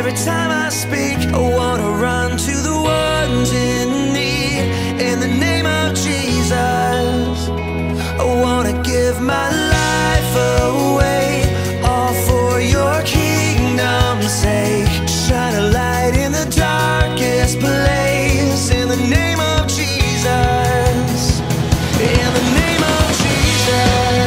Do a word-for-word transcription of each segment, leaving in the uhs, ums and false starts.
Every time I speak, I wanna run to the ones in need. In the name of Jesus, I wanna give my life away, all for your kingdom's sake. Shine a light in the darkest place. In the name of Jesus, in the name of Jesus.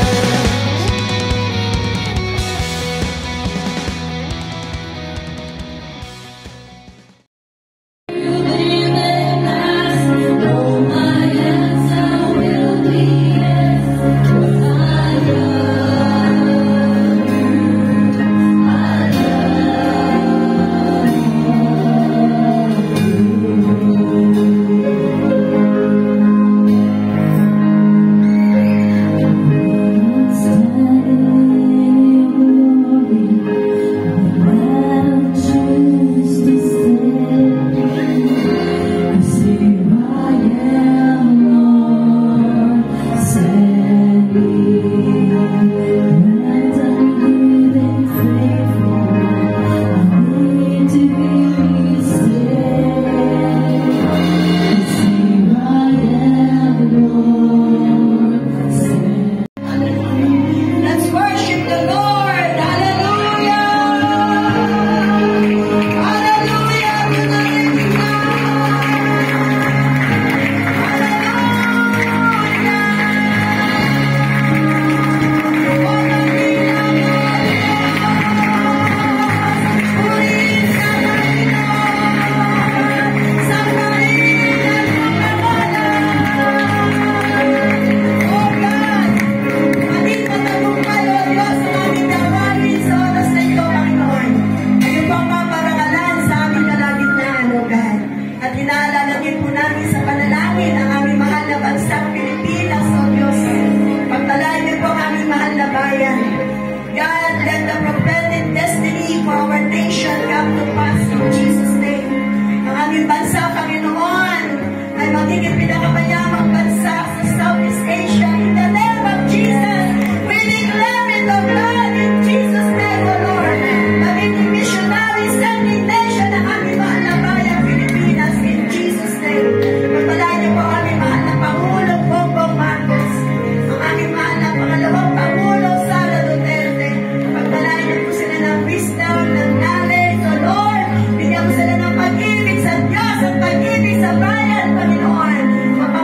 Pag-ibig sa Diyos at pag-ibig sa bayan, Panginoon.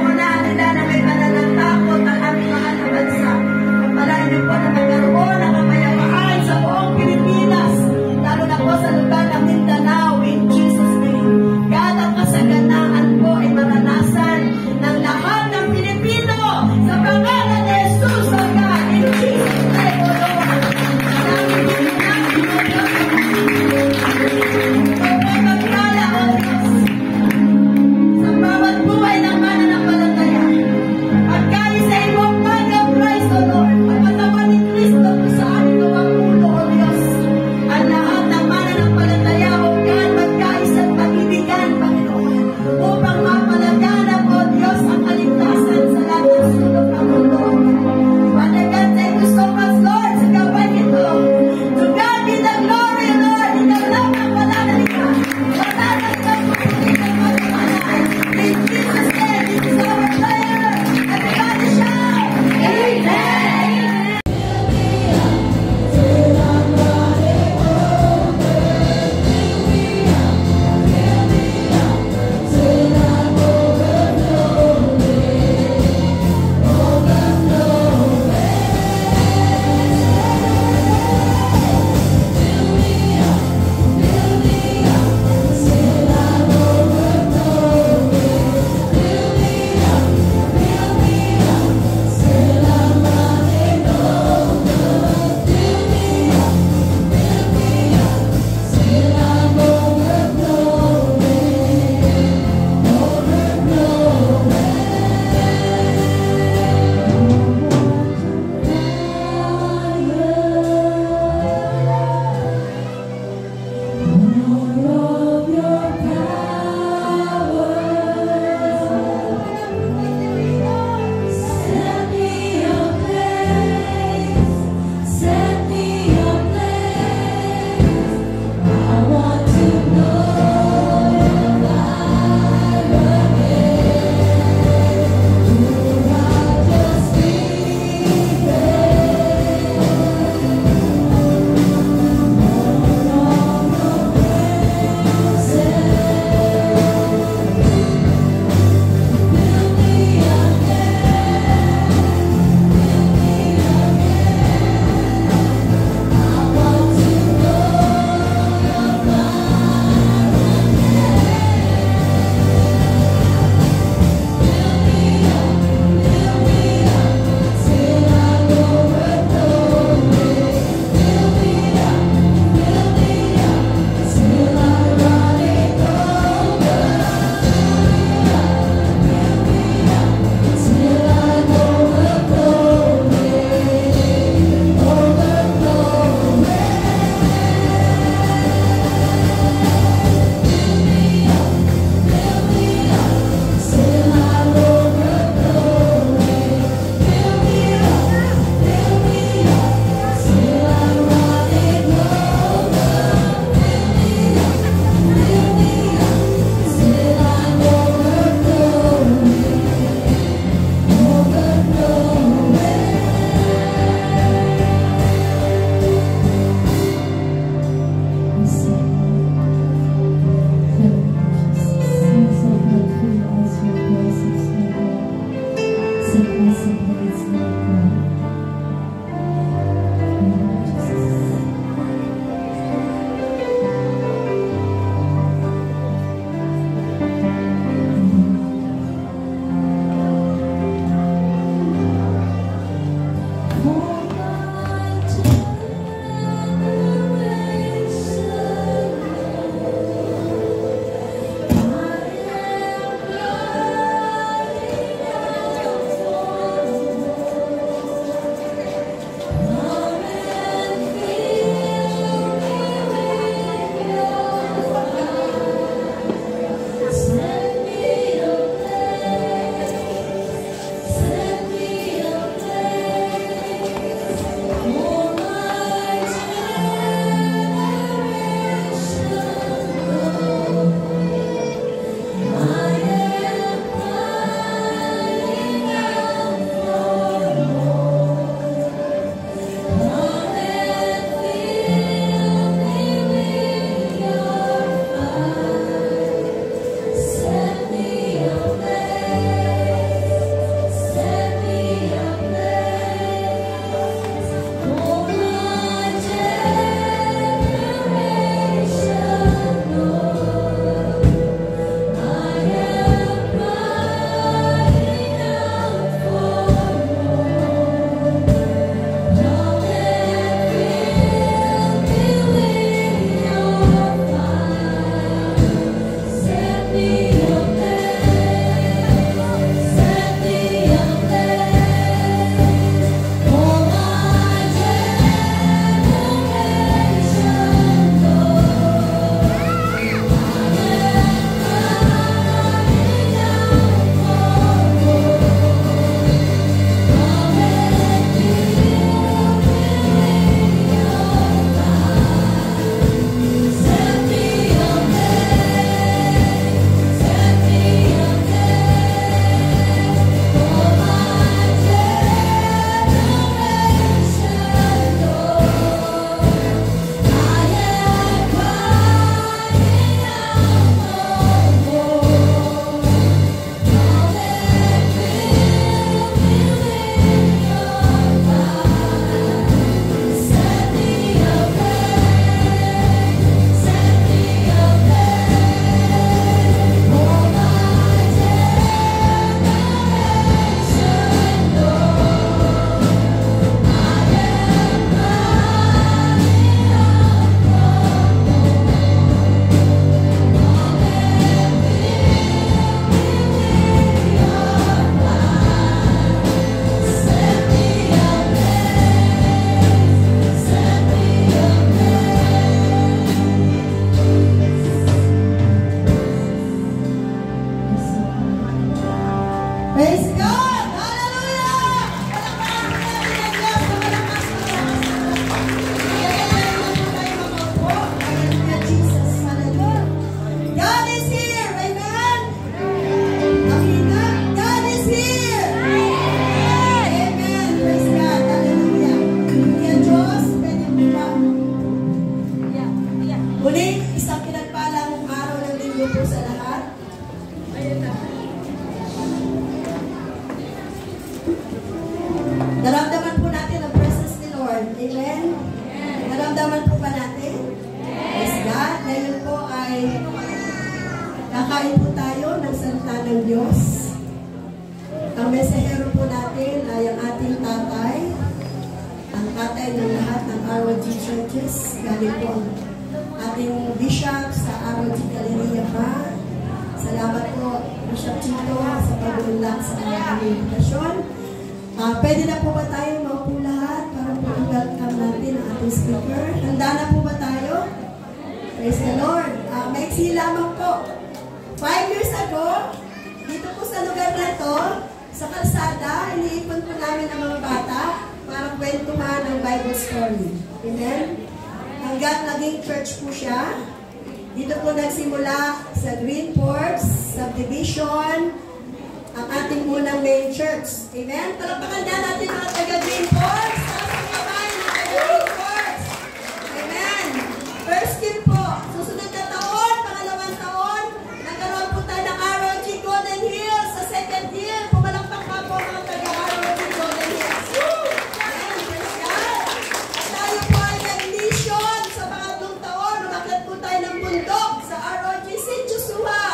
Naramdaman po ba natin? Yes, God. Ngayon po ay kakain po tayo ng salita ng Diyos. Ang mesahero po natin ay ang ating tatay, ang tatay ng lahat ng R O G churches. Galing po ang ating bishop sa R O G Galleria pa. Salamat po, Bishop Chito, sa pag-unlak sa aming invitasyon. Uh, pwede na po ba tayo maupo lahat para po i-welcome natin ang ating speaker? Handa na po ba tayo? Praise the Lord. Uh, maiksi lamang po. Five years ago, dito po sa lugar na to, sa kalsada, iniipon po namin ang mga bata para kwentuhan ng Bible story. Amen? Hanggang naging church po siya. Dito po nagsimula sa Greenports, Subdivision, ang ating unang main church. Amen? Palakpakan na natin mga taga-Greenports. Tapos mga bayan ng taga-Greenports. Amen? First year po. Susunod na taon, pangalawang taon, nagkaroon po tayo ng R O G Golden Hills sa second year. Pumalakpak pa po mga taga-R O G Golden Hills. Amen? Praise God. At tayo po ay nag-mission sa pangatlong taon. Umakyat po tayo ng bundok sa R O G Saint Joshua.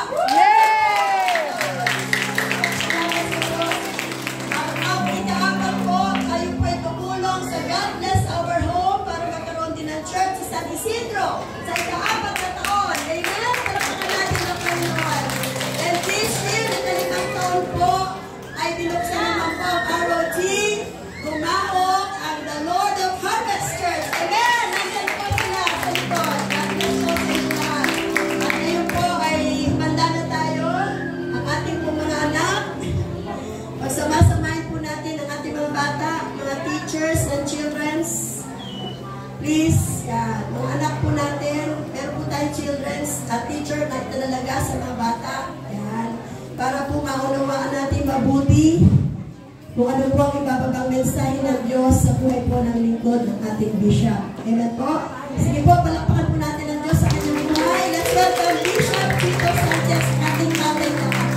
Isidro, sa ika-apat na taon. Amen? Palakpakan natin ang Panginoon. And this year, na kalimang taon po, ay binuksan naman po ang R O G. Gumahok ang The Lord of Harvest Church. Amen? Nandiyan po sila sa likod. God bless po sa lahat. At ngayon po ay handa na tayo, ang ating pong mga anak. Pagsama-samahin po natin ang ating mga bata, mga teachers and children's. Please, yan. Mga anak po natin, meron po tayong children's at teacher na italalaga sa mga bata. Yan. Para po maunawaan natin mabuti kung ano po ang ibabagang mensahe ng Diyos sa buhay po ng lingkod ng ating bishop. Amen po? Sige po, palakpakan po natin ang Diyos sa kanyang buhay. Let's welcome Bishop Chito Sanchez, ating tatay na ako.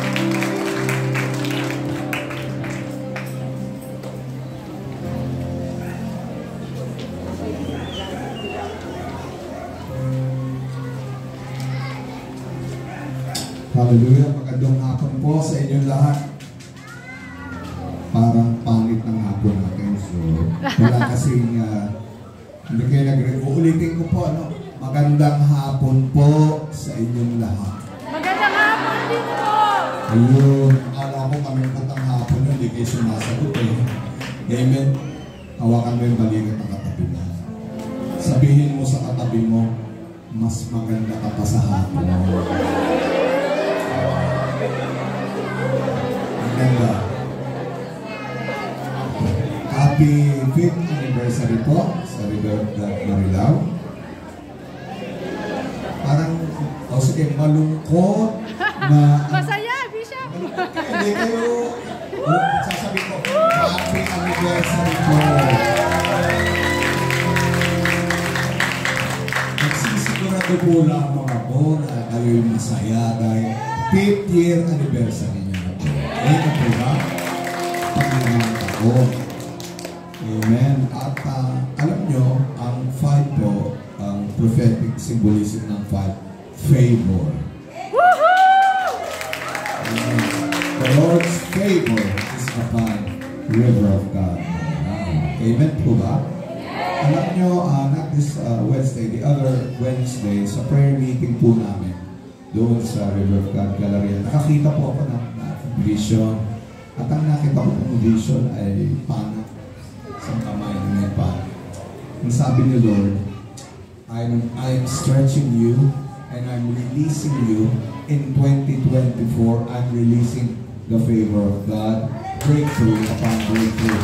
Hallelujah. Magandang hapon po sa inyong lahat. Parang pangit ng hapon natin. So, wala kasing uh, hindi kayo nag-uulitin ko po. Ano? Magandang hapon po sa inyong lahat. Magandang hapon din po. Ayun. Akala ko kami putang hapon yun. Hindi kayo sumasagot eh. Amen. Hawakan mo yung balikat ng katabi mo. Sabihin mo sa katabi mo, mas maganda ka pa sa hapon. Maganda. Happy fifth anniversary po sa River of Marilao. Parang, o oh, sige, malungkot na... Masaya, Bishop! Hindi kayo... Oh, sasabihin ko, happy anniversary po. Nagsisigurado po lamang ako na kayo'y masaya dahil fifth year anniversary niyo na po. Ayun po ba? Panginoon ako. Amen. At uh, alam nyo, ang five po, ang prophetic symbolism ng five, favor. Woohoo! Amen. The Lord's favor is upon river of God. Amen po ba? Alam nyo, uh, not this uh, Wednesday, the other Wednesday, sa prayer meeting po namin, doon sa River of God Galleria, nakakita po ako ng uh, vision. At ang nakita ko ng vision ay panak sa kamay ng may panak. Ang sabi ni Lord, I'm, I'm stretching you and I'm releasing you. In twenty twenty-four, I'm releasing the favor of God. Breakthrough upon breakthrough.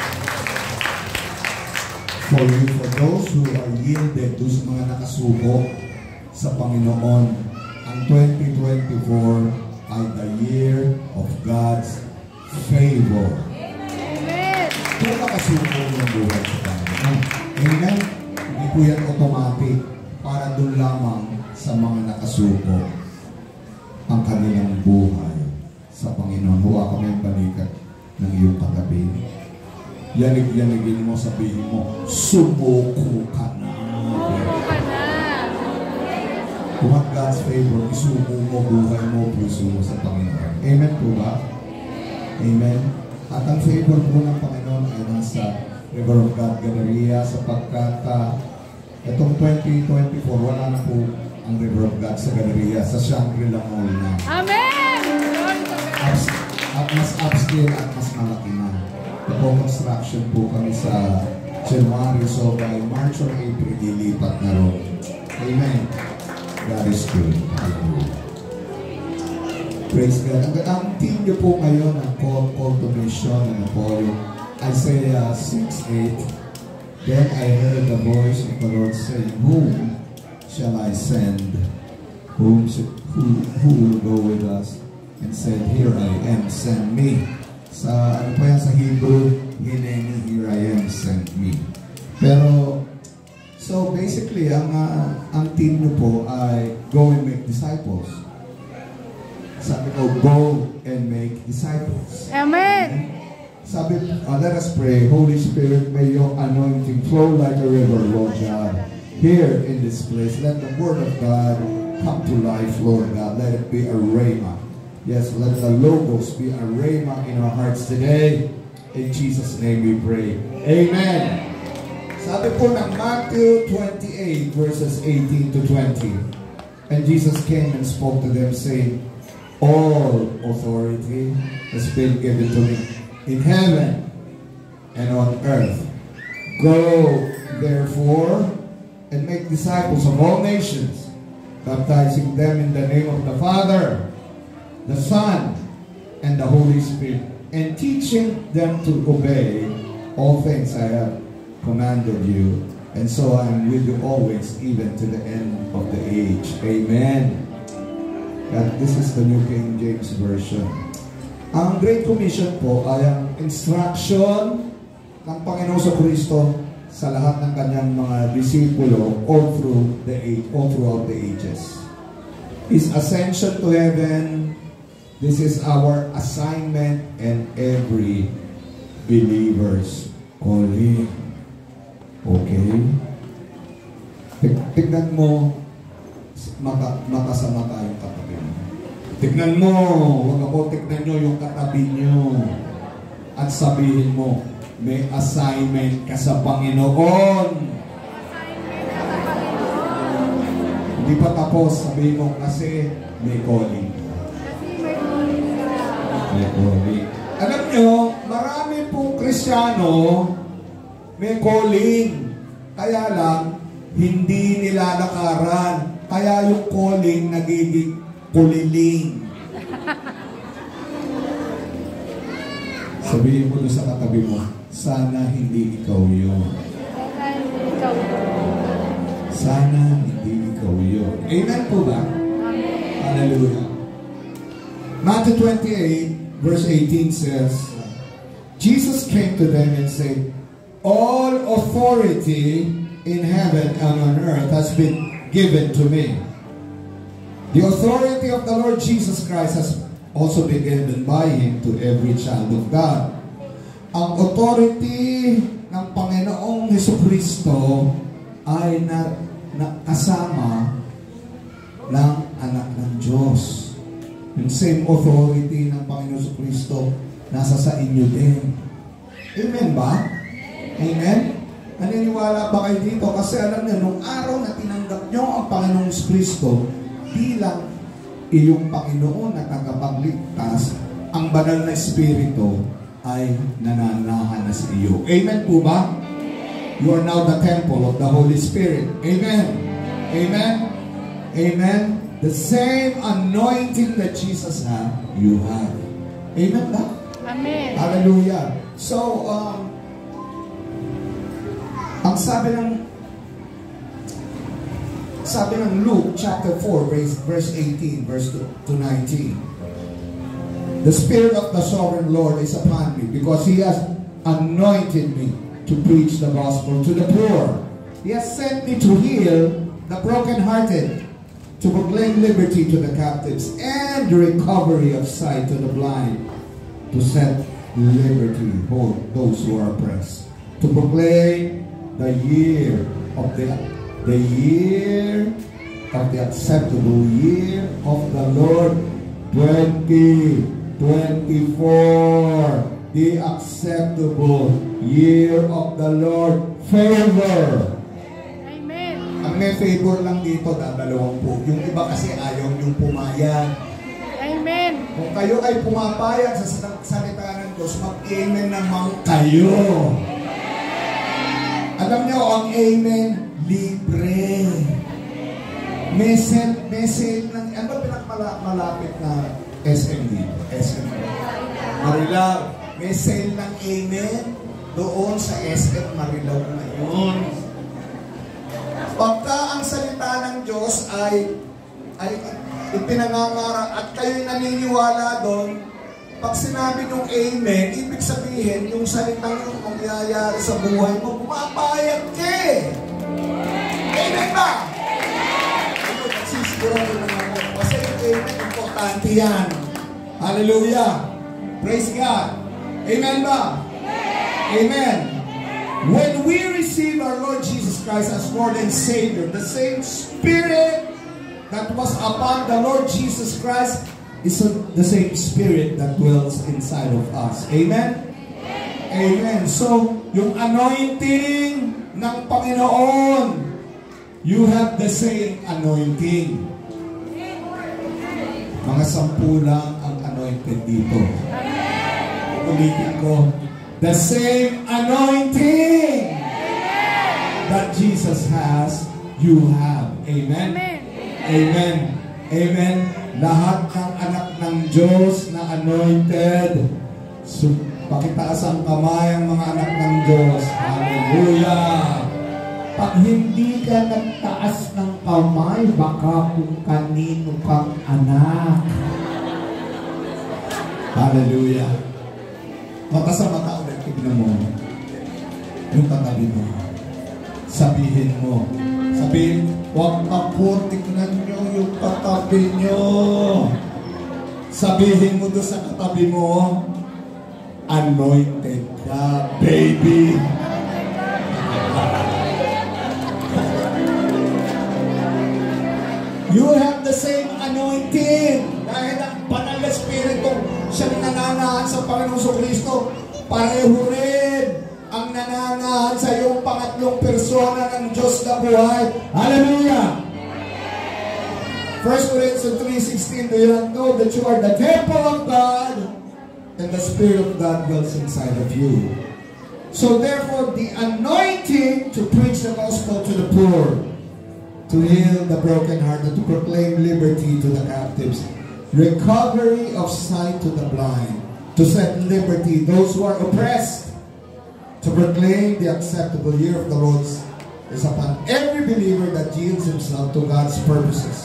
For you, for those who are yielded, those mga nakasuko sa Panginoon, ang twenty twenty-four ay the year of God's favor. Amen. Kung nakasuko yung buhay sa Panginoon. Amen? Hindi po yan automatic para doon lamang sa mga nakasuko ang kanilang buhay sa Panginoon. Huwa kami yung balikat ng iyong katabi. Yanig-yanigin mo, sabihin mo, sumuko ka na. You want God's favor, isuko mo, buhay mo, puso mo sa Panginoon. Amen po ba? Amen. At ang favor po ng Panginoon ay nasa River of God Galleria sapagkat uh, itong twenty twenty-four, wala na po ang River of God sa Galleria, sa Shangri-La Mall na. Amen! Ups, at mas upscale at mas malaki na. Ito po, construction po kami sa January, so by March or April, lilipat na ron. Amen. God is good. Hallelujah. Praise God. Ang, ang team niyo po ngayon, ang call, call to mission, ano po, yung Isaiah six eight. Then I heard the voice of the Lord saying, whom shall I send? Whom should, who, who will go with us? And said, here I am, send me. Sa, ano po yan sa Hebrew, hineni, here I am, send me. Pero, so basically, ang, uh, ang team nyo po ay go and make disciples. Sabi ko, go and make disciples. Amen! Sabi, uh, let us pray. Holy Spirit, may your anointing flow like a river, Lord God. Here in this place, let the word of God come to life, Lord God. Let it be a rhema. Yes, let the logos be a rhema in our hearts today. In Jesus' name we pray. Amen. Sabi po ng Matthew twenty-eight, verses eighteen to twenty. And Jesus came and spoke to them, saying, all authority has been given to me in heaven and on earth. Go, therefore, and make disciples of all nations, baptizing them in the name of the Father, the Son, and the Holy Spirit, and teaching them to obey all things I have commanded you. And so I am with you always, even to the end of the age. Amen. And this is the New King James Version. Ang Great Commission po ay ang instruction ng Panginoon sa Kristo sa lahat ng kanyang mga disipulo all through the age, all throughout the ages. His ascension to heaven, this is our assignment and every believer's calling. Okay? Tignan mo, maka, makasama tayong katabi mo. Tignan mo, huwag ako tignan nyo yung katabi nyo. At sabihin mo, may assignment ka sa Panginoon. Hindi pa tapos, sabihin mo kasi may calling. May calling. Alam nyo, marami pong Kristiyano may calling. Kaya lang, hindi nila lakaran. Kaya yung calling nagiging kuliling. Sabihin mo doon sa katabi mo, sana hindi ikaw yun. Sana hindi ikaw yun. Amen po ba? Amen. Hallelujah. Matthew twenty-eight, verse eighteen says, Jesus came to them and said, all authority in heaven and on earth has been given to me. The authority of the Lord Jesus Christ has also been given by Him to every child of God. Ang authority ng Panginoong Jesucristo ay na, na kasama ng anak ng Diyos. Yung same authority ng Panginoong Jesucristo nasa sa inyo din. Amen ba? Amen? Naniniwala ba kayo dito? Kasi alam niyo, nung araw na tinanggap niyo ang Panginoong Jesucristo bilang iyong Panginoon na tagapagligtas, ang banal na Espiritu ay nananahan na sa iyo. Amen po ba? You are now the temple of the Holy Spirit. Amen. Amen. Amen. The same anointing that Jesus had, you have. Amen ba? Amen. Hallelujah. So, um, ang sabi ng sabi ng Luke chapter four, verse, verse eighteen, verse to nineteen. The Spirit of the Sovereign Lord is upon me because He has anointed me to preach the gospel to the poor. He has sent me to heal the brokenhearted, to proclaim liberty to the captives and the recovery of sight to the blind, to set liberty hold those who are oppressed, to proclaim the year of the the year of the acceptable year of the Lord twenty twenty-four. The acceptable year of the Lord. Favor. Amen. Ang may favor lang dito, dadalawang po. Yung iba kasi ayaw yung pumayag. Amen. Kung kayo ay pumapayag sa salita ng Diyos, mag-amen naman kayo. Alam niyo, ang amen, libre. May sale, may sale ng, ano ba pinakamalapit na S M dito? S M. Marilao. May sale ng amen doon sa S M Marilao ngayon. Pagka ang salita ng Diyos ay ay ipinangangara at kayo'y naniniwala doon, pag sinabi ng amen, ibig sabihin, yung salitang yung mangyayari sa buhay mo, pumapayag ka eh. Amen ba? Ayun, nagsisigurado na ako. Kasi yung amen, importante yan. Hallelujah. Praise God. Amen ba? Amen. When we receive our Lord Jesus Christ as Lord and Savior, the same Spirit that was upon the Lord Jesus Christ is the same Spirit that dwells inside of us. Amen? Amen. So, yung anointing ng Panginoon, you have the same anointing. Mga sampu lang ang anointed dito. Ulitin ko, the same anointing that Jesus has, you have. Amen? Amen. Amen. Lahat ng anak ng Diyos na anointed, so, pakitaas ang kamay ang mga anak ng Diyos. Hallelujah. Pag hindi ka nagtaas ng kamay, baka kung kanino kang anak. Hallelujah. Mata sa mata ulit, tignan mo. Yung katabi mo. Sabihin mo. Sabihin, huwag ako, tignan nyo yung katabi nyo. Sabihin mo doon sa katabi mo, anointed ka, baby. You have the same anointing. Dahil ang banal na Espiritu, siyang nananahan sa Panginoong Kristo, pareho rin ang nananahan sa iyong pangatlong persona ng Diyos na buhay. Hallelujah! First Corinthians three sixteen, do you not know that you are the temple of God and the Spirit of God dwells inside of you? So therefore, the anointing to preach the gospel to the poor, to heal the brokenhearted, to proclaim liberty to the captives, recovery of sight to the blind, to set liberty those who are oppressed, to proclaim the acceptable year of the Lord is upon every believer that yields himself to God's purposes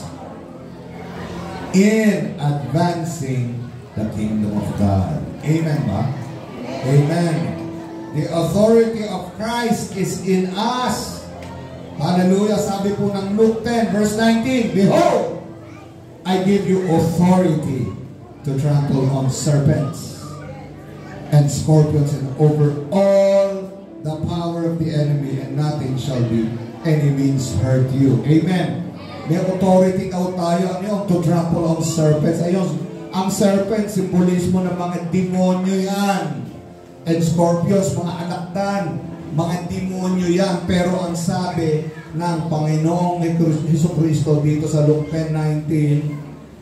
in advancing the kingdom of God. Amen ba? Amen. The authority of Christ is in us. Hallelujah. Sabi po ng Luke ten verse nineteen, behold, I give you authority to trample on serpents and scorpions and over all the power of the enemy, and nothing shall be any means hurt you. Amen. May authority daw tayo, ano, to trample on serpents. Ayun, ang serpent, simbolismo ng mga demonyo yan. And scorpions, mga alakdan, mga demonyo yan. Pero ang sabi ng Panginoong Jesucristo dito sa Luke ten nineteen,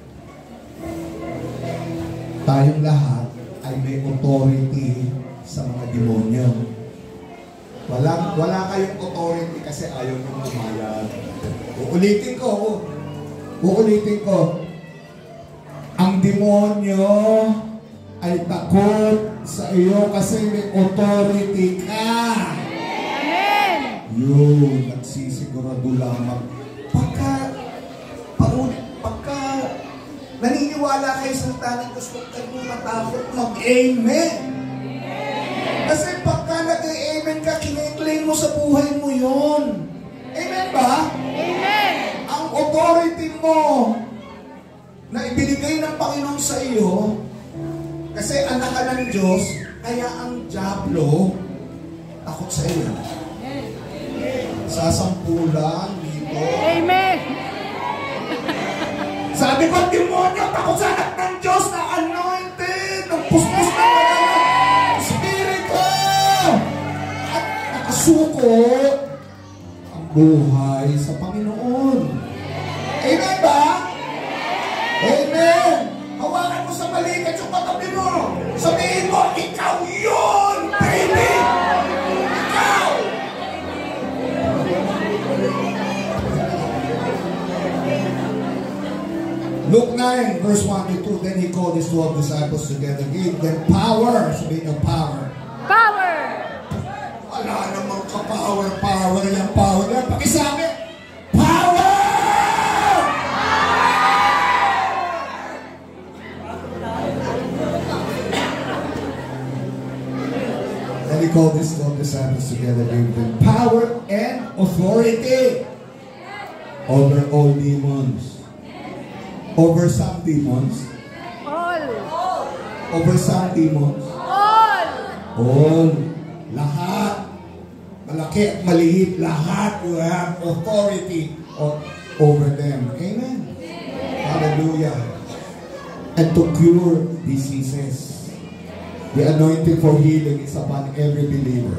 tayong lahat ay may authority sa mga demonyo. Wala, wala kayong authority kasi ayaw nyo pumayag. Uulitin ko, uulitin ko. Ang demonyo ay takot sa iyo kasi may authority ka. Amen. Yun, nagsisigurado lamang. Pagka, paulit, pagka naniniwala kayo sa tanig, gusto kayo matakot mag-amen. Kasi pagka nag-amen ka, kiniklaim mo sa buhay mo yun. Amen ba? Amen. Ang authority mo na ibinigay ng Panginoon sa iyo, kasi anak ka ng Diyos, kaya ang diablo takot sa iyo. Sasampulan dito. Amen. Sabi ko, demonyo, takot sa anak ng Diyos na anointed, ng puspos na ng Espiritu. At nakasuko ang buhay sa Panginoon. Amen ba? Amen. Hawakan mo sa balikat yung katabi mo. Sabihin mo, ikaw yun, baby. Ikaw. Luke nine, verse one to two. Then he called his twelve disciples together, gave them power. Sabihin niyo, power. Power. Wala namang ka-power, power yan, power yan. Pakisabi, power! Then he called his twelve disciples together, gave them power and authority over all demons. Over some demons. All. Over some demons. All. All. Lahat. Malaki at maliit. Lahat. You have authority over them. Amen. Hallelujah. And to cure diseases. The anointing for healing is upon every believer.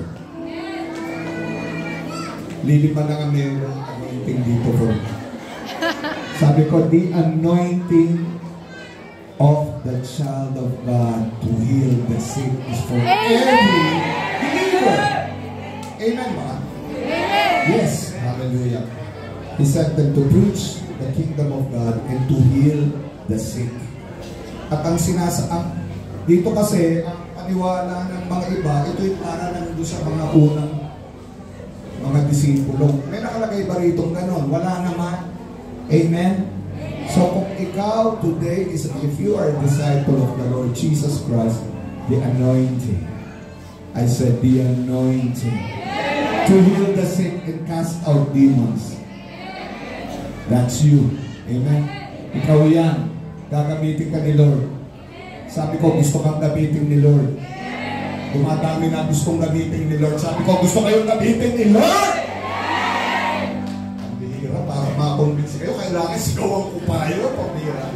Lilipan lang ang mayroong anointing dito for sabi ko, the anointing of the child of God to heal the sick is for Amen. every believer. Amen, ba? Amen. Yes. Hallelujah. He sent them to preach the kingdom of God and to heal the sick. At ang sinasa, ang, dito kasi, ang paniwala ng mga iba, ito yung para lang doon sa mga unang mga disipulo. May nakalagay ba rito ganon? Wala naman. Amen? So kung ikaw today is, if you are a disciple of the Lord Jesus Christ, the anointing, I said the anointing to heal the sick and cast out demons. That's you. Amen? Ikaw yan. Gagamitin ka ni Lord. Sabi ko, gusto kang gamitin ni Lord. Dumadami na gustong gamitin ni Lord. Sabi ko, gusto kayong gamitin ni Lord. Para makonvince kayo, kailangan sigawan ko pa yun, pambira.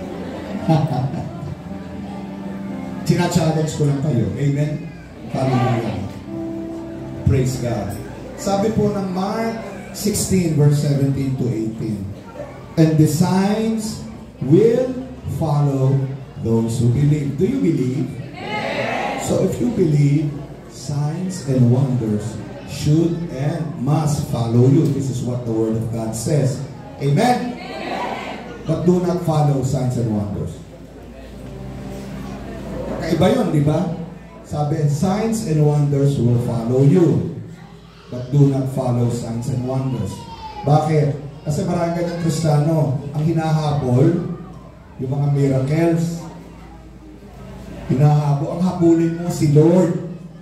Sina-challenge ko lang kayo. Amen? Hallelujah. Praise God. Sabi po ng Mark sixteen, verse seventeen to eighteen. And the signs will follow those who believe. Do you believe? Yes. So if you believe, signs and wonders should and must follow you. This is what the Word of God says. Amen? Amen. But do not follow signs and wonders. Kakaiba yun, di ba? Sabi, signs and wonders will follow you. But do not follow signs and wonders. Bakit? Kasi marami ng Kristiyano, ang hinahabol, yung mga miracles, hinahabol, ang habulin mo si Lord.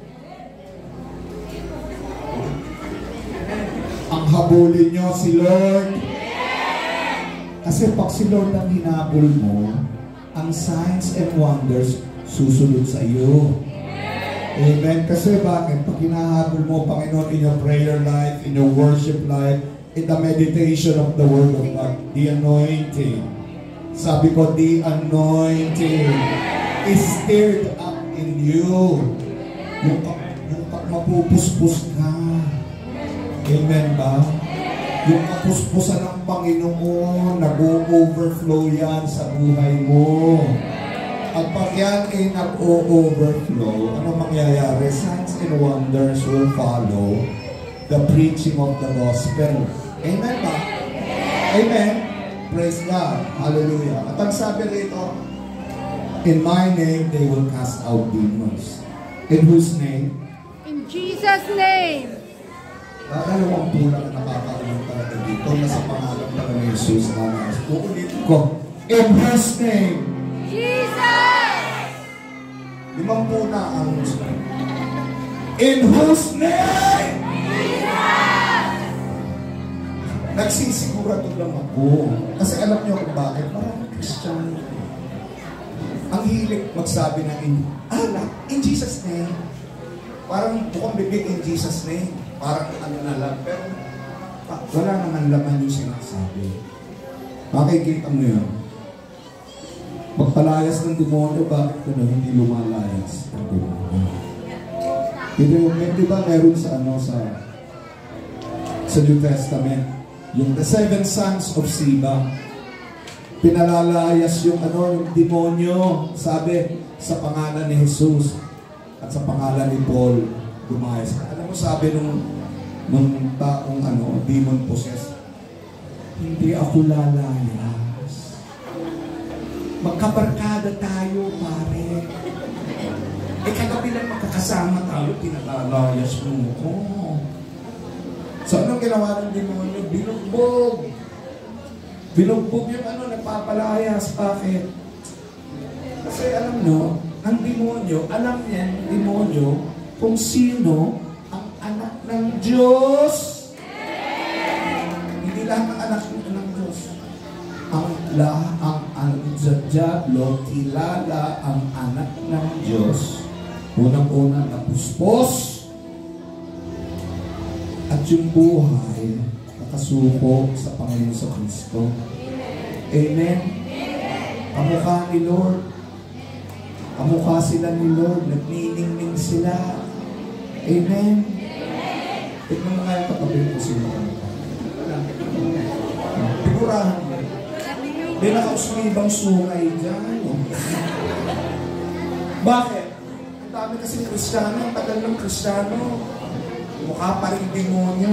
Ang habulin nyo si Lord. Kasi pag si Lord ang hinabol mo, ang signs and wonders susunod sa iyo. Amen. Kasi bakit? Pag hinahabol mo, Panginoon, in your prayer life, in your worship life, in the meditation of the Word of God, the anointing. Sabi ko, the anointing is stirred up in you. Yung, yung mapupuspos ka. Amen ba? Yung kapuspusan ng Panginoon, nag-o-overflow yan sa buhay mo. At pag yan ay nag-o-overflow, ano mangyayari? Signs and wonders will follow the preaching of the gospel. Amen ba? Amen? Praise God. Hallelujah. At ang sabi rito, in my name they will cast out demons. In whose name? In Jesus' name. Dalawang pulang na nakakaalam talaga dito na sa pangalan talaga ni Jesus na uulitin ko. In His name. Jesus! Limang puna ang in whose name? Jesus! Nagsisigurado lang ako. Kasi alam niyo kung bakit? Maraming Christian. Ang hilig magsabi ng in, ah, in Jesus' name. Parang bukang bibig in Jesus' name. Parang ano na lang, pero wala naman laman yung sinasabi. Makikita mo yun. magpalayas ng demonyo, bakit ko na hindi lumalayas ang demonyo? Ito yung, di ba meron sa ano, sa sa New Testament, yung the seven sons of Siba, pinalalayas yung ano, yung demonyo, sabi, sa pangalan ni Jesus at sa pangalan ni Paul, gumayas. Alam mo, sabi nung nung taong ano, demon possessed, hindi ako lalayas. Magkabarkada tayo, pare. Eh, kagabi lang magkakasama tayo, pinalalayas mo ko. So, anong ginawa ng demonyo? Binugbog. Binugbog yung ano, nagpapalayas. Bakit? Kasi alam nyo, ang demonyo, alam niya ng demonyo kung sino ang anak ng Diyos. Hindi lahat ng anak ng Diyos. Ang lahat, ang, ang, ang Diablo, kilala ang anak ng Diyos. Unang-unang napuspos. At yung buhay, nakasuko sa Panginoon sa Kristo. Amen? Kamukha ni Lord. Kamukha sila ni Lord. Nagniningning sila. Amen? Tignan mo nga yung katabi ko sila. Figurahan mo. May nakausmibang sungay dyan. Bakit? Ang dami kasi Kristiyano. Ang tagal ng Kristiyano. Mukha pa rin demonyo.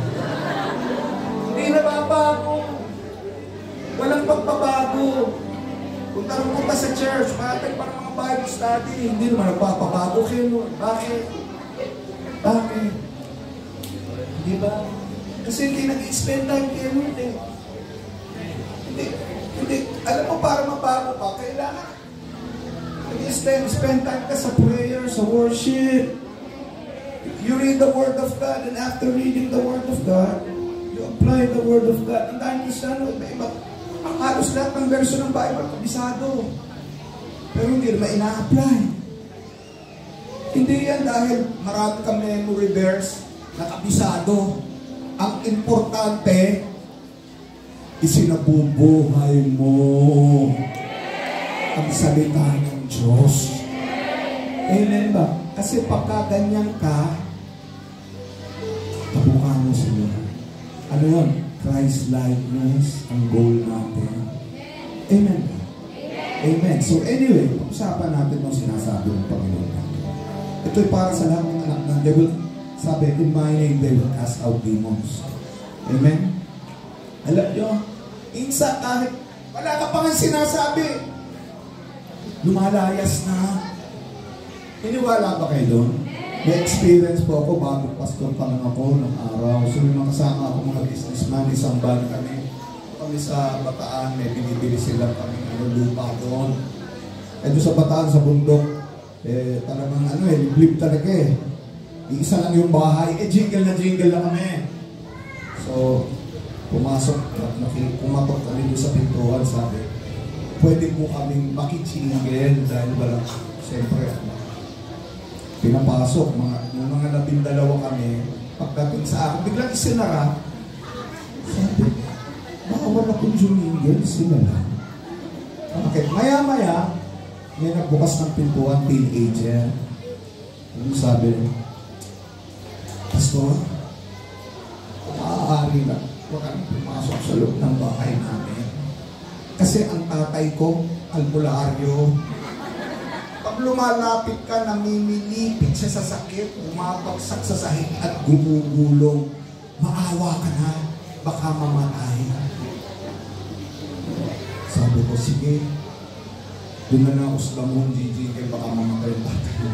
Hindi nababago. Walang pagbabago. Kung tanong ko pa sa church, matag pa ng mga Bible study, hindi naman nagpapabago kayo. Bakit? Bakit? Hindi ba? Kasi hindi nag-spend time kayo nun eh. Hindi. Hindi. Alam mo, para mabago pa, kailangan nag-spend spend time ka sa prayer, sa worship. You read the Word of God, and after reading the Word of God, you apply the Word of God. Ang dahil Kristiyano, iba-iba. Ang halos lahat ng verso ng Bible, kabisado. Pero hindi naman ina-apply. Hindi yan dahil marami kang memory verse na kabisado. Ang importante, isinabubuhay mo ang salita ng Diyos. Amen ba? Kasi pagka ganyan ka, tabukha mo sila. Ano yun? Christ-likeness ang goal natin. Amen. Amen. So anyway, pag-usapan natin ang sinasabi ng Panginoon. Ito'y para sa lahat ng anak ng devil. Sabi, in my name they will cast out demons. Amen. Alam nyo, insa kahit wala ka pang sinasabi, lumalayas na. Iniwala ba kayo doon? May experience po ako bago pastor pa lang ako ng araw. So may makasama ako mga businessman, isang ban kami. Kami sa Bataan, may binibili sila kami ano, lupa doon. Eh doon sa Bataan, sa bundok, eh talagang ano eh, liblib talaga eh. Iisa lang yung bahay, eh jingle na jingle na kami. So, pumasok, kumatok kami doon sa pintuan, sabi, pwede po kaming makijingle dahil wala, siyempre, pinapasok, mga, yung mga labindalawa kami, pagdating sa akin, biglang isinara, sabi, bawal akong jumingil, sinala. Okay, maya-maya, may nagbukas ng pintuan, teenager. Ano sabi, Pastor, maaari na, huwag kami pumasok sa loob ng bahay namin. Kasi ang tatay ko, albularyo, pag lumalapit ka, namimilipit siya sa sakit, bumabagsak sa sahig at gumugulong, maawa ka na, baka mamatay. Sabi ko, sige, doon na na uslamon, Gigi, kaya baka mamatay tayo.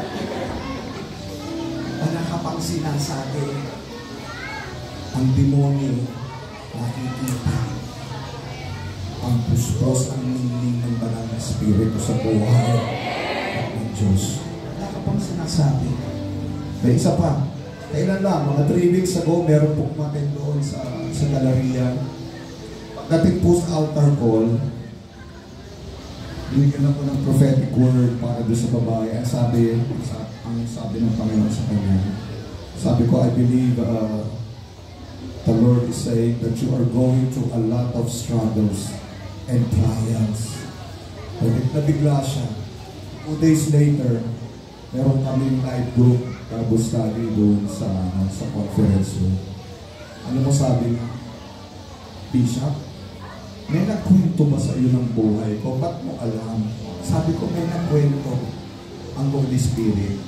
Wala ka pang sinasabi, ang demonyo, nakikita, ang puspos, ang ningning ng banal na spirito sa buhay ng Diyos. Wala ka pang sinasabi. May isa pa. Kailan lang, mga three weeks ago, meron po kumatin doon sa, sa galeriya. Pagdating po sa altar call, binigyan ako ng prophetic word para doon sa babae. Ang sabi, ang sabi ng Panginoon sa kanya, sabi ko, I believe uh, the Lord is saying that you are going through a lot of struggles and trials. Nabigla siya. Two days later, meron kaming live group Bible study doon sa, ano, sa conference room. Ano mo sabi nga? Bishop, may nagkwento ba sa iyo ng buhay ko? Ba't mo alam? Sabi ko, may nagkwento ang Holy Spirit.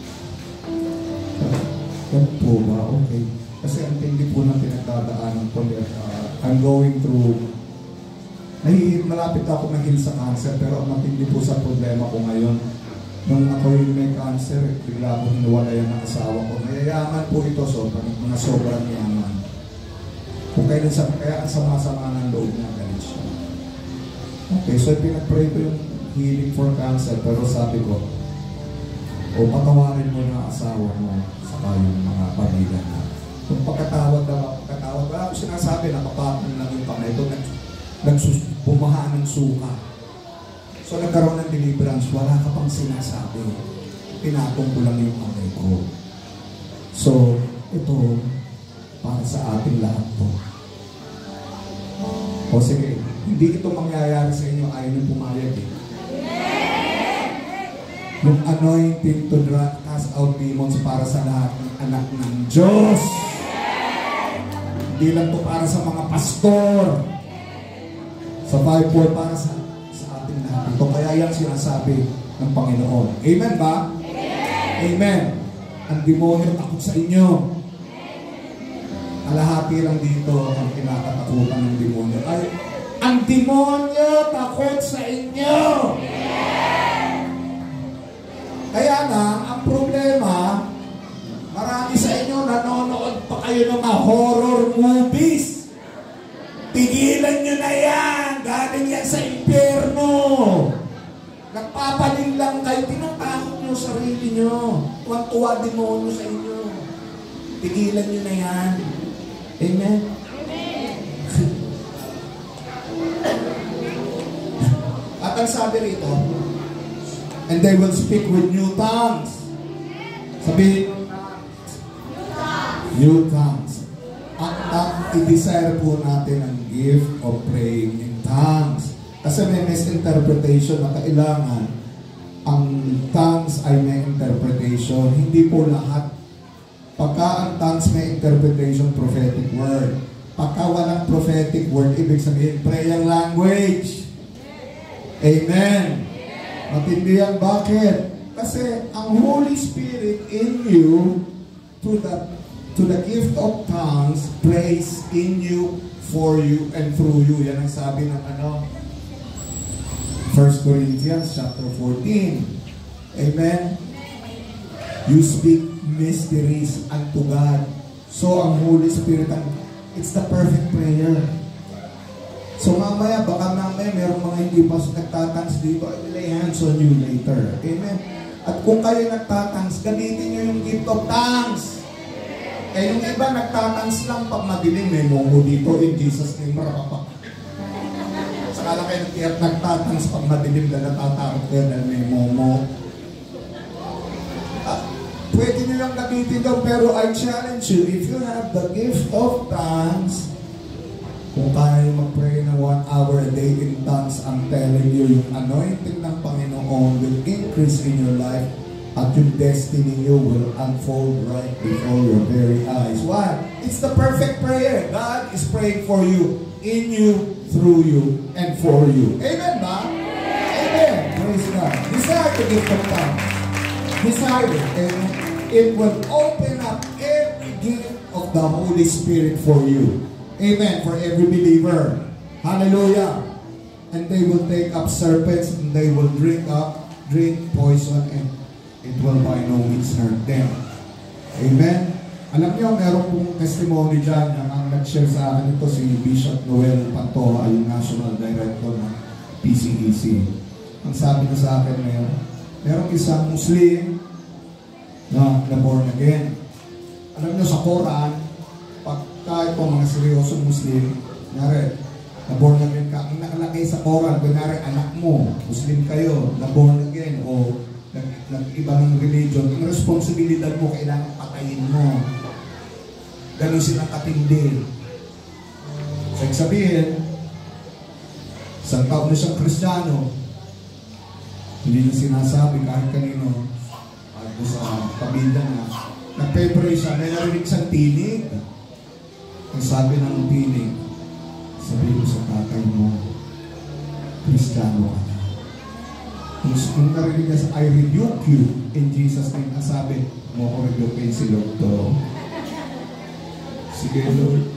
Ganun po ba? Okay. Kasi ang tindi po ng pinagdadaanan ko, uh, I'm going through, nahihit, malapit ako mahil sa cancer, pero ang matindi po sa problema ko ngayon, nung ako yung may cancer, bigla akong hinuwalayan ng asawa ko. Mayayaman po ito, so, mga sobrang yaman. Kung kaya, kaya ang sama-sama ng loob niya, galit siya. Okay, so pinag-pray ko yung healing for cancer, pero sabi ko, o patawarin mo na asawa mo, saka yung mga pamilya na. Kung pagkatawad na pagkatawad, wala ko sinasabi, nakapatan lang yung kamay ko, nagbumahaan ng suka. So nagkaroon ng deliverance, wala ka pang sinasabi. Pinatong ko lang yung kamay ko. So, ito, para sa ating lahat po. O sige, hindi ito mangyayari sa inyo, ayaw nyo pumayag eh. Yung anointing to cast out demons para sa lahat ng anak ng Diyos. Hindi lang to para sa mga pastor. Sa five four para sa ito, kaya yan sinasabi ng Panginoon. Amen ba? Amen. Amen. Ang demonyo takot sa inyo. Kalahati lang dito ang kinakatakutan ng demonyo. Ay, ang demonyo takot sa inyo. Amen. Kaya na, ang problema, marami sa inyo nanonood pa kayo ng mga horror movies. Tigilan nyo na yan. Galing yan sa impyerno. Nagpapaling lang kayo. Tinatakot nyo sarili nyo. Tuwan-tuwa demonyo sa inyo. Tigilan nyo na yan. Amen? Amen. At ang sabi rito, and they will speak with new tongues. Sabihin, new tongues. At ang i-desire po natin ang gift of praying in tongues. Kasi may misinterpretation na kailangan ang tongues ay may interpretation. Hindi po lahat. Pagka ang tongues may interpretation, prophetic word. Pagka walang prophetic word, ibig sabihin, praying language. Amen. Matindi yan. Bakit? Kasi ang Holy Spirit in you, to the to the gift of tongues, prays in you, for you, and through you. Yan ang sabi ng ano? First Corinthians chapter fourteen. Amen? You speak mysteries unto God. So, ang Holy Spirit, it's the perfect prayer. So, mamaya, baka mamaya, merong mga hindi pa nagtatangs dito, I will lay hands on you later. Amen? At kung kayo nagtatangs, gamitin nyo yung gift of tongues. Eh, yung iba nagtatangs lang pag madilim, may mongo dito, in Jesus' name, marapapa. Sakala kayo nagtatangs pag madilim na natatakot kayo dahil may momo. Uh, pwede nilang gamitin daw, pero I challenge you, if you have the gift of tongues, kung kaya mag-pray na one hour a day in tongues, I'm telling you, yung anointing ng Panginoon will increase in your life. At yung destiny you will unfold right before your very eyes. Why? It's the perfect prayer. God is praying for you, in you, through you, and for you. Amen ba? Amen. Praise God. Desire to give of tongues. Desire it. Amen. It will open up every gift of the Holy Spirit for you. Amen. For every believer. Hallelujah. And they will take up serpents, and they will drink up, drink poison, and it will by no means hurt them. Amen? Alam niyo, meron pong testimony dyan ang nag-share sa akin ito si Bishop Noel Pantoja, yung National Director ng P C E C. Ang sabi niya sa akin ngayon, merong isang Muslim na, na born again. Alam niyo, sa Quran, pagka itong mga seryosong Muslim, nari, na born again ka, ang nakalagay sa Quran, kunwari anak mo, Muslim kayo, na born again, o nag-iba ng religion, yung responsibilidad mo, kailangan patayin mo. Ganun silang katindi. So, sabihin, isang taon na siyang Kristiyano, Hindi na sinasabi kahit kanino. At sa pamilya na, nagpe-pray siya, may narinig siyang tinig. Ang sabi ng tinig, sabi ko sa tatay mo, Kristiyano ka na. Kung narinig niya sa, I rebuke you in Jesus' name, ang sabi, mo ko rebuke si Lord to. Sige, Lord.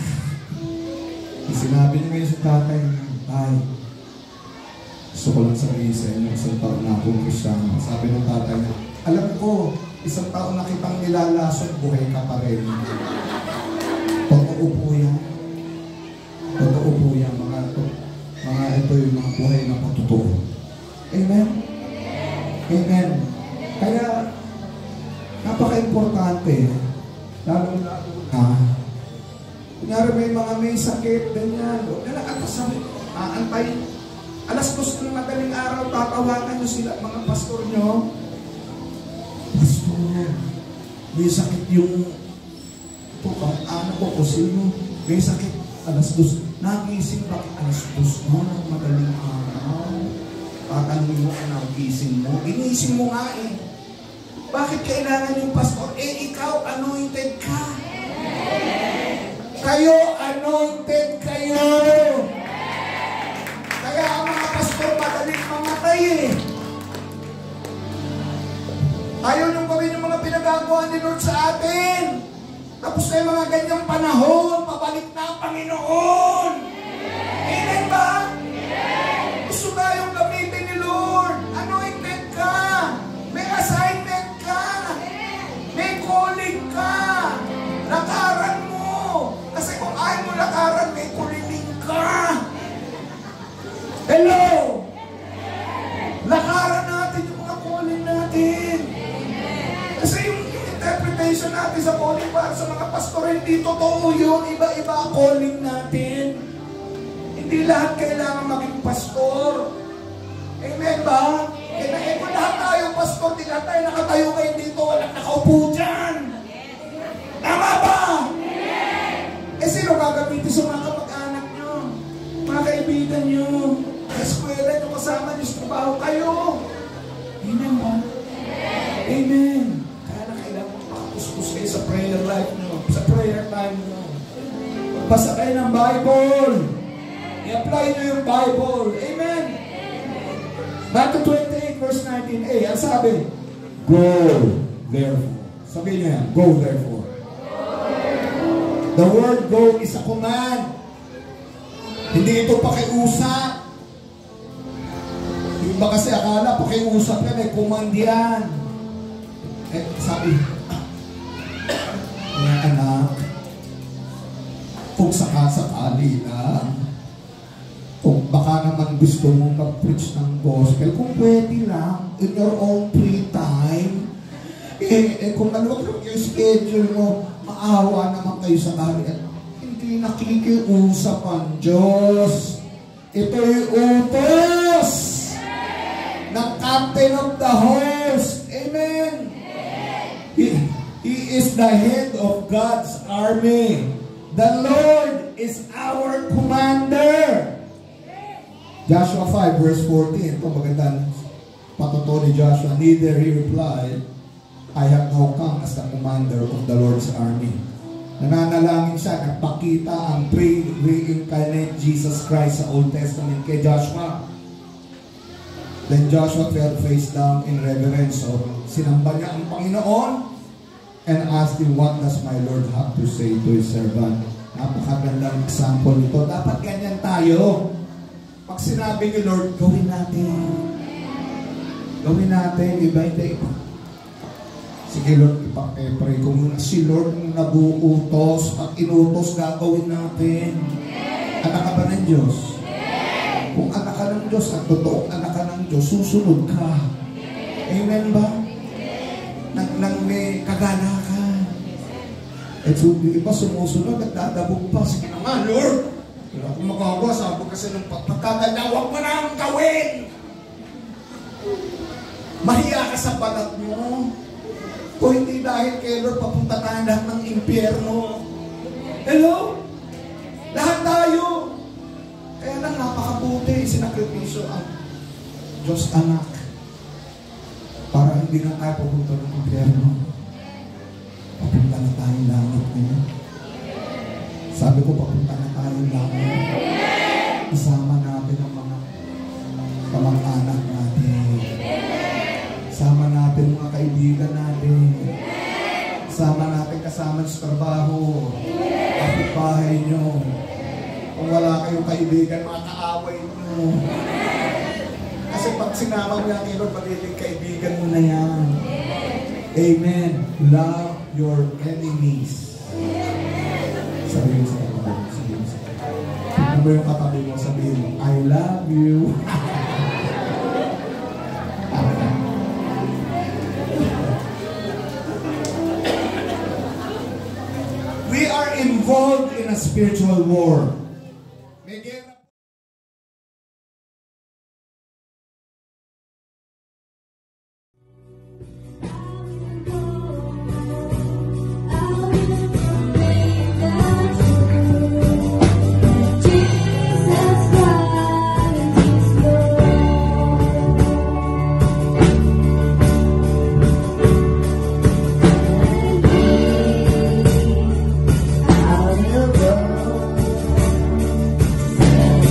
Sinabi niya ngayon sa tatay, ay, gusto ko lang sabihin sa inyo, isang taon na akong Kristiyano. Sabi ng tatay niya, alam ko, isang taon na kitang nilalasot, buhay ka pa rin. Totoo po yan. Totoo po yan, mga, mga ito yung mga buhay na patotoo. Amen? Amen. Kaya, napaka-importante, lalo na ah, kunyari may mga may sakit, ganyan, huwag na lang atasabi, aantay, alas dos ng madaling araw, tatawagan nyo sila, mga pastor nyo, pastor, may sakit yung, ito, ano ko, o sino, may sakit, alas dos, nagising bakit alas dos mo ng madaling araw? Tatanungin mo kung nagising mo, ginising mo nga eh. Bakit kailangan yung pastor? Eh, ikaw, anointed ka. Kayo, anointed kayo. Kaya ang mga pastor madaling mamatay eh. Ayaw niyong gawin yung mga pinagagawa ni Lord sa atin. Tapos kayo mga ganyang panahon, pabalik na ang Panginoon. Amen ba? Gusto tayong gamitin ni Lord. Anointed ka. May assignment ka. May calling ka. Lakaran mo. Kasi kung ayaw mo lakaran, may kuliling ka. Hello! Lakaran natin yung mga calling natin. Kasi yung, yung interpretation natin sa calling para sa mga pastor, hindi totoo yun. Iba-iba ang calling natin. Hindi lahat kailangan maging pastor. Amen ba? Eh, na, eh kung lahat tayo pastor, di lahat tayo nakatayo kayo dito, walang nakaupo dyan. Tama ba? Eh, sino gagamitin sa mga kamag-anak nyo? Mga kaibigan nyo? Sa eskwela nyo, kasama nyo sa trabaho kayo. Amen ba? Amen. Kaya na kailangan makapuspos kayo sa prayer life nyo, sa prayer time nyo. Basa kayo ng Bible. I-apply nyo yung Bible. Amen. Matthew twenty-eight verse nineteen a, ang sabi, go therefore. Sabihin nyo yan, go therefore. The word go is a command. Hindi ito pakiusap. Yung iba kasi akala pakiusap yan, may command yan. Eh, sabi, mga anak, kung sakasakali lang, kung baka naman gusto mong mag-preach ng gospel, kung pwede lang, in your own free time, eh, eh kung ano yung schedule mo, maawa naman kayo sa kahit hindi nakikiusap ang Diyos. Ito'y utos ng captain of the host. Amen. He, he is the head of God's army. The Lord is our commander. Joshua five verse fourteen. Ito magandang patuto ni Joshua. Neither he replied, I have now come as the commander of the Lord's army. Nananalangin siya, nagpakita ang pre-reincarnate Jesus Christ sa Old Testament kay Joshua. Then Joshua fell face down in reverence. So, sinamba niya ang Panginoon and asked him, what does my Lord have to say to his servant? Napakagandang example nito. Dapat ganyan tayo. Pag sinabi ni Lord, gawin natin. Gawin natin, iba hindi. Sige Lord, ipag-pray ko muna. Si Lord ang nag-uutos. Pag inutos, gagawin natin. Anak ka ba ng Diyos? Kung anak ka ng Diyos, at totoong anak ka ng Diyos, susunod ka. Amen ba? Nang, nang may kagala ka. At so, yung iba sumusunod at dadabog pa. Sige naman, Lord. Wala akong magagawa. Sabi kasi nung pagkagala, huwag mo na ang gawin. Mahiya ka sa balat mo. Kung hindi dahil kay Lord, papunta tayo lahat ng impyerno. Hello? Lahat tayo. Kaya lang napakabuti, sinakripisyo ang Diyos anak. hindi na tayo pupunta ng impyerno. Papunta na tayong langit ngayon. Sabi ko, papunta na tayong langit. Isama natin ang mga kamag-anak natin. Isama natin mga kaibigan natin. Isama natin kasama sa trabaho. Kapit-bahay nyo. Kung wala kayong kaibigan, mga kaaway nyo. Kasi pag sinama mo yan, Lord, magiging kaibigan mo na yan. Amen. Love your enemies. Sabihin sa katabi. Sabihin sa katabi. Ano ba yung katabi mo? Sabihin mo, I love you. We are involved in a spiritual war. May gera. Out of the road.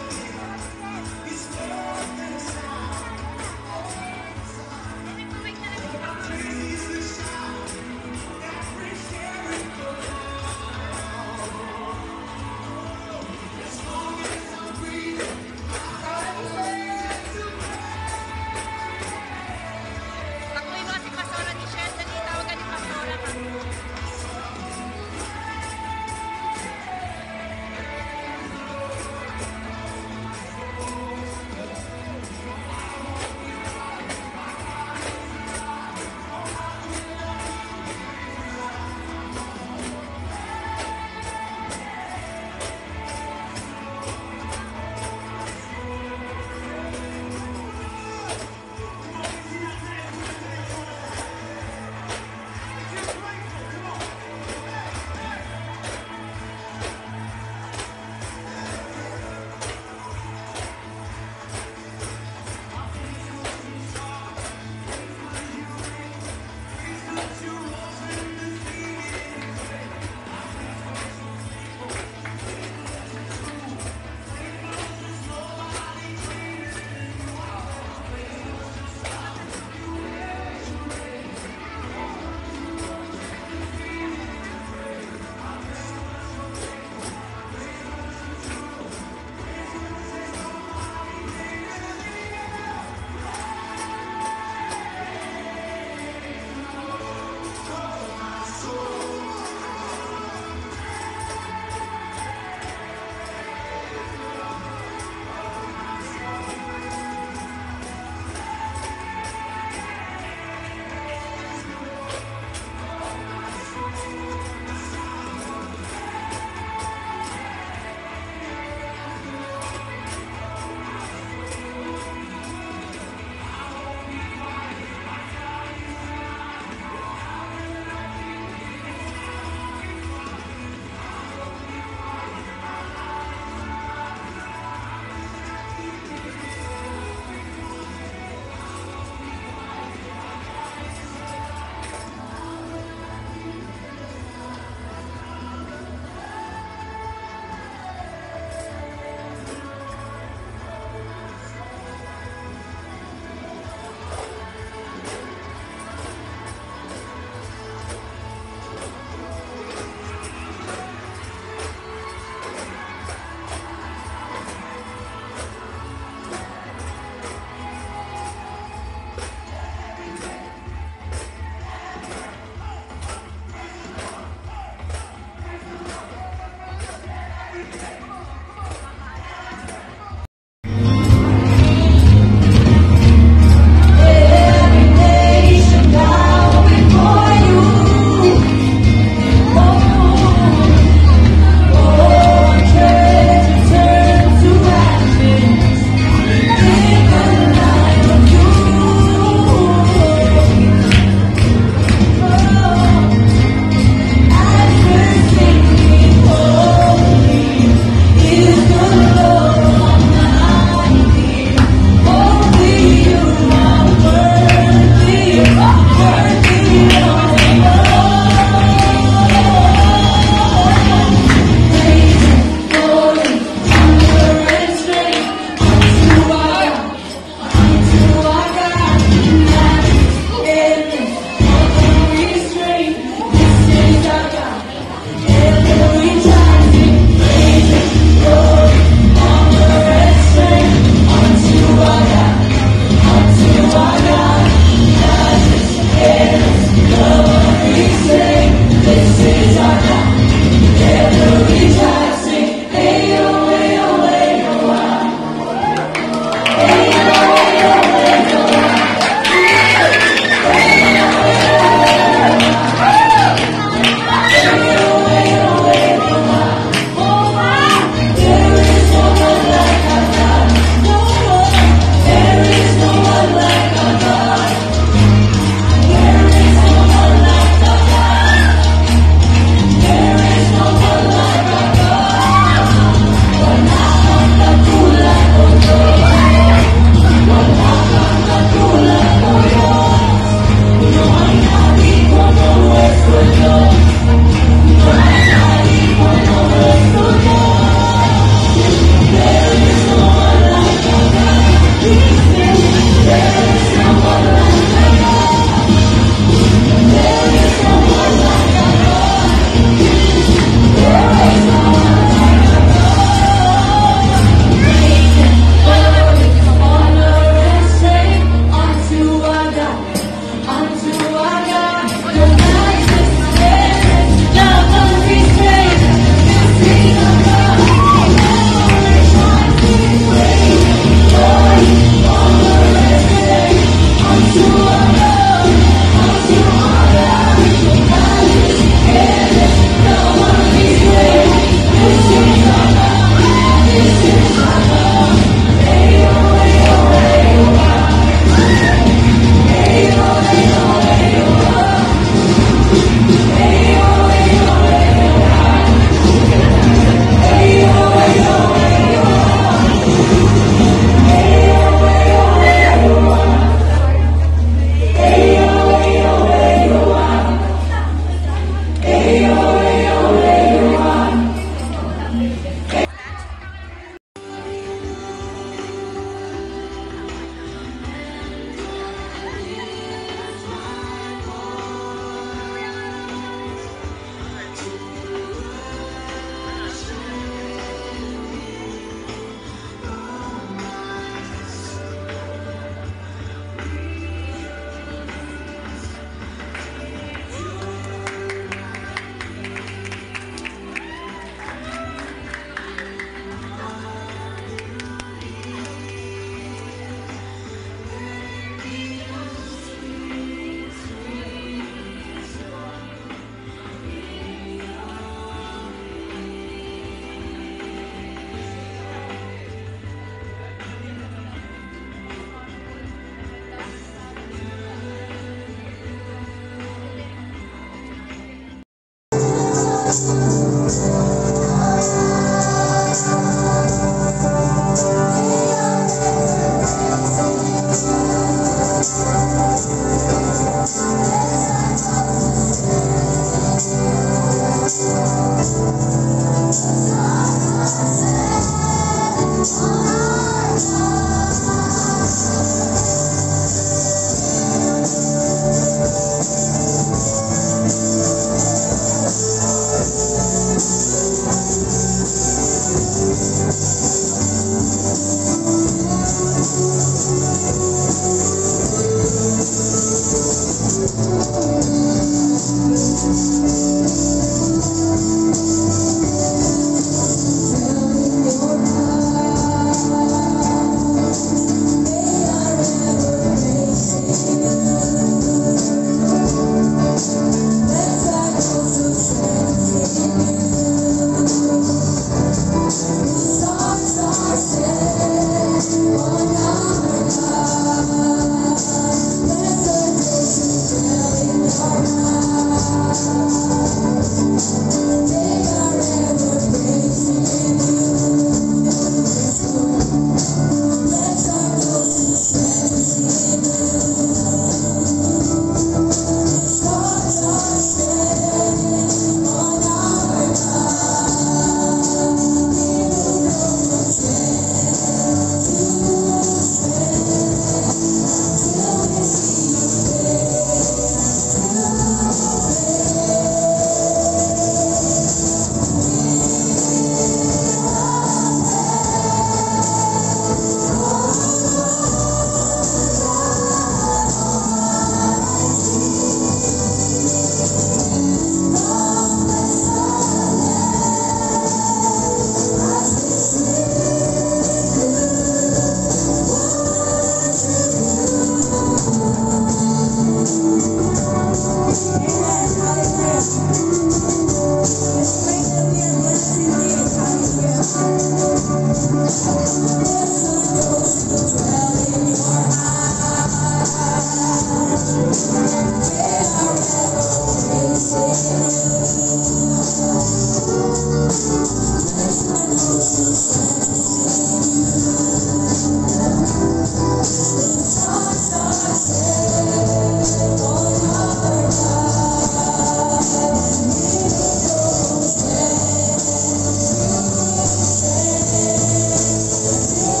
Thank you.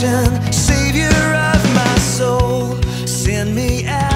salvation, Savior of my soul, send me out.